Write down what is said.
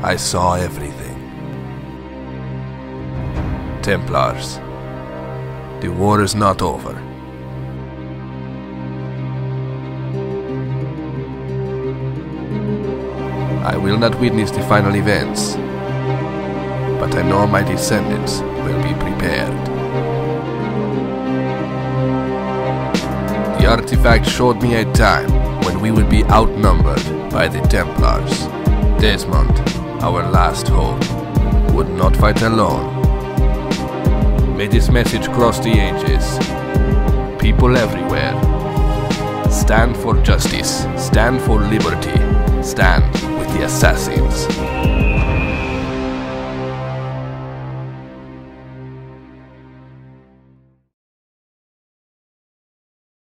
I saw everything. Templars, the war is not over. I will not witness the final events, but I know my descendants will be prepared. The artifact showed me a time when we would be outnumbered by the Templars. Desmond, our last hope, would not fight alone. May this message cross the ages. People everywhere, stand for justice, stand for liberty, stand with the assassins.